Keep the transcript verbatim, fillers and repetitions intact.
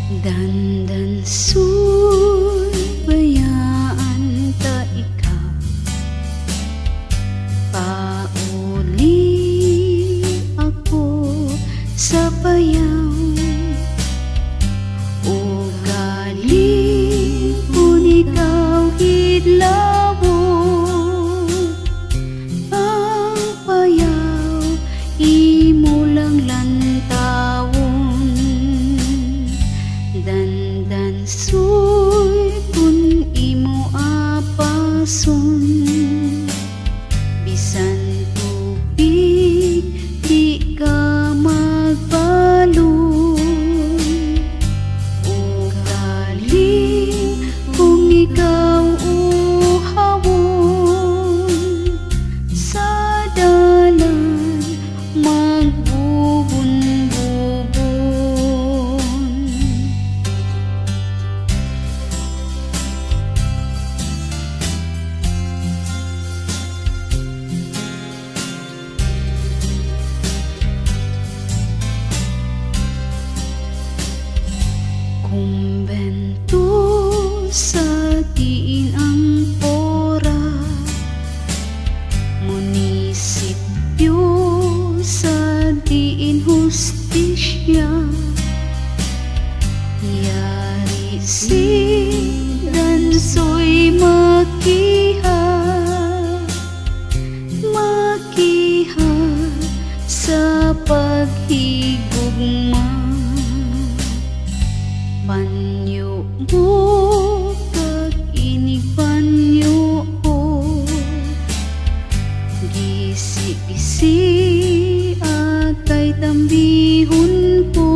Dandan suy bayaan ta ikaw, pauli ako sa bayaw, ugali kung ikaw hidlawo, ang bayaw imo lang lantawon. Dandan suy kun imo apason, bisan tubig di ka magbalon, ugali kung ikaw uhawon, sa dalan magbubun-bubon. Kumbento sa diin ang pora, munisipyo sa diin hustisya, yari si dansoy makiha, makiha sa paghigugma. Panyo mo kag inig panyo ko, gisi-gisi akay tambihon ko.